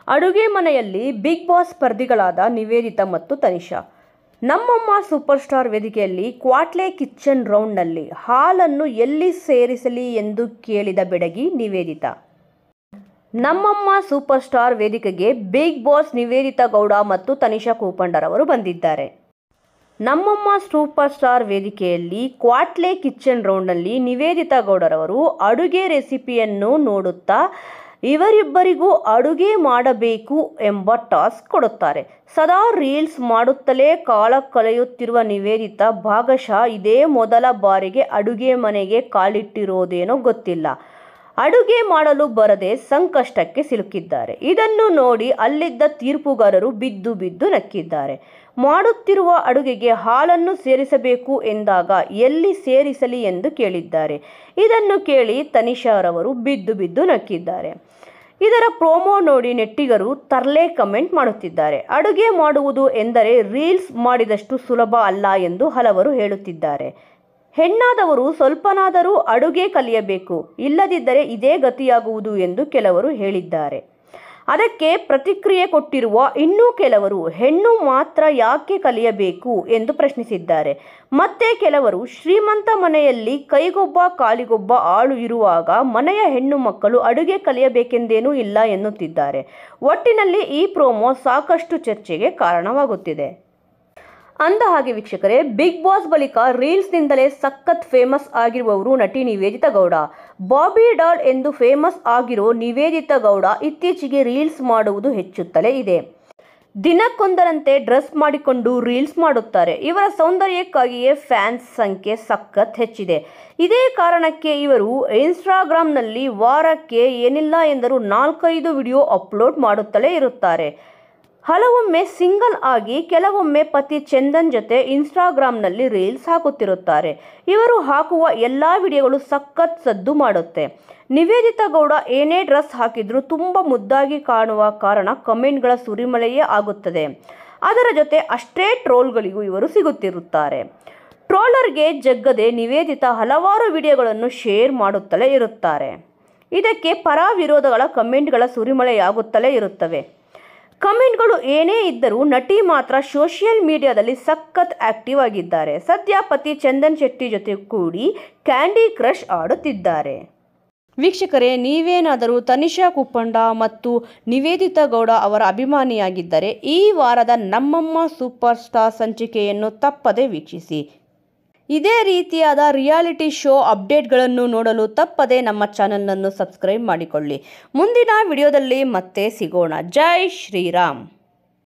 ಅಡುಗೆ ಮನೆಯಲ್ಲಿ big boss ಸ್ಪರ್ಧಿಗಳಾದ Nivedita ಮತ್ತು ತನಿಷಾ. ನಮ್ಮಮ್ಮ ಸೂಪರ್ ಸ್ಟಾರ್ ವೇದಿಕೆಯಲ್ಲಿ ಕ್ವಾಟ್ಲೆ ಕಿಚನ್ ರೌಂಡ್ನಲ್ಲಿ ಹಾಲನ್ನು ಎಲ್ಲಿ ಸೇರಿಸಲಿ ಎಂದು ಕೇಳಿದ ಬೆಡಗಿ ನಿವೇದಿತಾ. ನಮ್ಮಮ್ಮ ಸೂಪರ್ ಸ್ಟಾರ್ ವೇದಿಕೆಗೆ ಬಿಗ್ ಬಾಸ್ ನಿವೇದಿತಾ ಗೌಡ ಮತ್ತು ತನಿಷಾ ಕೂಪಂಡರವರು ಬಂದಿದ್ದಾರೆ. ನಮ್ಮಮ್ಮ ಸೂಪರ್ ಸ್ಟಾರ್ ವೇದಿಕೆಯಲ್ಲಿ ಕ್ವಾಟ್ಲೆ ಕಿಚನ್ ರೌಂಡ್ನಲ್ಲಿ ನಿವೇದಿತಾ ಗೌಡರವರು ಅಡುಗೆ ರೆಸಿಪಿಯನ್ನು ನೋಡುತ್ತಾ ಇವರಿಬ್ಬರಿಗೂ ಅಡುಗೆ ಮಾಡಬೇಕು ಎಂಬ ಟಾಸ್ಕ್ ಕೊಡುತ್ತಾರೆ. ಸದಾ ರೀಲ್ಸ್ ಮಾಡುತ್ತಲೇ ಕಾಲ ಕಳೆಯುತ್ತಿರುವ ನಿವೇದಿತಾ ಭಾಗಶಃ ಇದೇ ಮೊದಲ ಬಾರಿಗೆ ಅಡುಗೆ ಮನೆಗೆ ಕಾಲಿಟ್ಟಿರೋದೇನೋ ಗೊತ್ತಿಲ್ಲ. ಅಡುಗೆ ಮಾಡಲು ಬರದೆ ಸಂಕಷ್ಟಕ್ಕೆ ಸಿಲುಕಿದ್ದಾರೆ. ಇದನ್ನು ನೋಡಿ ಅಲ್ಲಿದ್ದ ತೀರ್ಪುಗಾರರು ಬಿದ್ದು ಬಿದ್ದು ನಕ್ಕಿದ್ದಾರೆ. ಮಾಡುತ್ತಿರುವ ಅಡುಗೆಗೆ ಹಾಲನ್ನು ಸೇರಿಸಬೇಕು ಎಂದಾಗ ಎಲ್ಲಿ ಸೇರಿಸಲಿ ಎಂದು ಕೇಳಿದ್ದಾರೆ. ಇದನ್ನು ಕೇಳಿ ತನಿಷಾರವರು ಬಿದ್ದು ಬಿದ್ದು ನಕ್ಕಿದ್ದಾರೆ. ಇದರ ಪ್ರೋಮೋ ನೋಡಿ ನೆಟ್ಟಿಗರು ತರ್ಲೆ ಕಮೆಂಟ್ ಮಾಡುತ್ತಿದ್ದಾರೆ. ಅಡುಗೆ ಮಾಡುವುದು ಎಂದರೆ ರೀಲ್ಸ್ ಮಾಡಿದಷ್ಟು ಸುಲಭ ಅಲ್ಲ ಎಂದು ಹಲವರು ಹೇಳುತ್ತಿದ್ದಾರೆ. ಹೆಣ್ಣಾದವರು ಸ್ವಲ್ಪನಾದರೂ ಅಡುಗೆ ಕಲಿಯಬೇಕು, ಇಲ್ಲದಿದ್ದರೆ ಇದೇ ಗತಿಯಾಗುವುದು ಎಂದು ಕೆಲವರು ಹೇಳಿದ್ದಾರೆ. ಅದಕ್ಕೆ ಪ್ರತಿಕ್ರಿಯೆ ಕೊಟ್ಟಿರುವ ಇನ್ನೂ ಕೆಲವರು ಹೆಣ್ಣು ಮಾತ್ರ ಯಾಕೆ ಕಲಿಯಬೇಕು ಎಂದು ಪ್ರಶ್ನಿಸಿದ್ದಾರೆ. ಮತ್ತೆ ಕೆಲವರು ಶ್ರೀಮಂತ ಮನೆಯಲ್ಲಿ ಕೈಗೊಬ್ಬ ಕಾಲಿಗೊಬ್ಬ ಆಳು ಇರುವಾಗ ಮನೆಯ ಹೆಣ್ಣು ಮಕ್ಕಳು ಅಡುಗೆ ಕಲಿಯಬೇಕೆಂದೇನೂ ಇಲ್ಲ ಎನ್ನುತ್ತಿದ್ದಾರೆ. ಒಟ್ಟಿನಲ್ಲಿ ಈ ಪ್ರೋಮೋ ಸಾಕಷ್ಟು ಚರ್ಚೆಗೆ ಕಾರಣವಾಗುತ್ತಿದೆ. ಅಂದಹಾಗೆ ವೀಕ್ಷಕರೇ, ಬಿಗ್ ಬಾಸ್ ಬಳಿಕ ರೀಲ್ಸ್ನಿಂದಲೇ ಸಖತ್ ಫೇಮಸ್ ಆಗಿರುವವರು ನಟಿ ನಿವೇದಿತಾ ಗೌಡ. ಬಾಬಿ ಡಾಲ್ ಎಂದು ಫೇಮಸ್ ಆಗಿರೋ ನಿವೇದಿತಾ ಗೌಡ ಇತ್ತೀಚೆಗೆ ರೀಲ್ಸ್ ಮಾಡುವುದು ಹೆಚ್ಚುತ್ತಲೇ ಇದೆ. ದಿನಕ್ಕೊಂದರಂತೆ ಡ್ರೆಸ್ ಮಾಡಿಕೊಂಡು ರೀಲ್ಸ್ ಮಾಡುತ್ತಾರೆ. ಇವರ ಸೌಂದರ್ಯಕ್ಕಾಗಿಯೇ ಫ್ಯಾನ್ಸ್ ಸಂಖ್ಯೆ ಸಖತ್ ಹೆಚ್ಚಿದೆ. ಇದೇ ಕಾರಣಕ್ಕೆ ಇವರು ಇನ್ಸ್ಟಾಗ್ರಾಮ್ನಲ್ಲಿ ವಾರಕ್ಕೆ ಏನಿಲ್ಲ ಎಂದರೂ 4-5 ವಿಡಿಯೋ ಅಪ್ಲೋಡ್ ಮಾಡುತ್ತಲೇ ಇರುತ್ತಾರೆ. ಹಲವೊಮ್ಮೆ ಸಿಂಗಲ್ ಆಗಿ, ಕೆಲವೊಮ್ಮೆ ಪತಿ ಚಂದನ್ ಜೊತೆ ಇನ್ಸ್ಟಾಗ್ರಾಮ್ನಲ್ಲಿ ರೀಲ್ಸ್ ಹಾಕುತ್ತಿರುತ್ತಾರೆ. ಇವರು ಹಾಕುವ ಎಲ್ಲ ವಿಡಿಯೋಗಳು ಸಖತ್ ಸದ್ದು ಮಾಡುತ್ತೆ. ನಿವೇದಿತಾ ಗೌಡ ಏನೇ ಡ್ರೆಸ್ ಹಾಕಿದ್ರೂ ತುಂಬ ಮುದ್ದಾಗಿ ಕಾಣುವ ಕಾರಣ ಕಮೆಂಟ್ಗಳ ಸುರಿಮಳೆಯೇ ಆಗುತ್ತದೆ. ಅದರ ಜೊತೆ ಅಷ್ಟೇ ಟ್ರೋಲ್ಗಳಿಗೂ ಇವರು ಸಿಗುತ್ತಿರುತ್ತಾರೆ. ಟ್ರೋಲರ್ಗೆ ಜಗ್ಗದೆ ನಿವೇದಿತಾ ಹಲವಾರು ವಿಡಿಯೋಗಳನ್ನು ಶೇರ್ ಮಾಡುತ್ತಲೇ ಇರುತ್ತಾರೆ. ಇದಕ್ಕೆ ಪರ ವಿರೋಧಗಳ ಕಮೆಂಟ್ಗಳ ಸುರಿಮಳೆಯಾಗುತ್ತಲೇ ಇರುತ್ತವೆ. ಕಮೆಂಟ್ಗಳು ಏನೇ ಇದ್ದರೂ ನಟಿ ಮಾತ್ರ ಸೋಷಿಯಲ್ ಮೀಡಿಯಾದಲ್ಲಿ ಸಖತ್ ಆಕ್ಟಿವ್ ಆಗಿದ್ದಾರೆ. ಸದ್ಯ ಪತಿ ಚಂದನ್ ಶೆಟ್ಟಿ ಜೊತೆ ಕೂಡಿ ಕ್ಯಾಂಡಿ ಕ್ರಶ್ ಆಡುತ್ತಿದ್ದಾರೆ. ವೀಕ್ಷಕರೇ, ನೀವೇನಾದರೂ ತನಿಷಾ ಕೂಪಂಡ ಮತ್ತು ನಿವೇದಿತಾ ಗೌಡ ಅವರ ಅಭಿಮಾನಿಯಾಗಿದ್ದರೆ ಈ ವಾರದ ನಮ್ಮಮ್ಮ ಸೂಪರ್ ಸ್ಟಾರ್ ಸಂಚಿಕೆಯನ್ನು ತಪ್ಪದೆ ವೀಕ್ಷಿಸಿ. ಇದೇ ರೀತಿಯಾದ ರಿಯಾಲಿಟಿ ಶೋ ಅಪ್ಡೇಟ್ಗಳನ್ನು ನೋಡಲು ತಪ್ಪದೆ ನಮ್ಮ ಚಾನಲನ್ನು ಸಬ್ಸ್ಕ್ರೈಬ್ ಮಾಡಿಕೊಳ್ಳಿ. ಮುಂದಿನ ವಿಡಿಯೋದಲ್ಲಿ ಮತ್ತೆ ಸಿಗೋಣ. ಜೈ ಶ್ರೀರಾಮ್.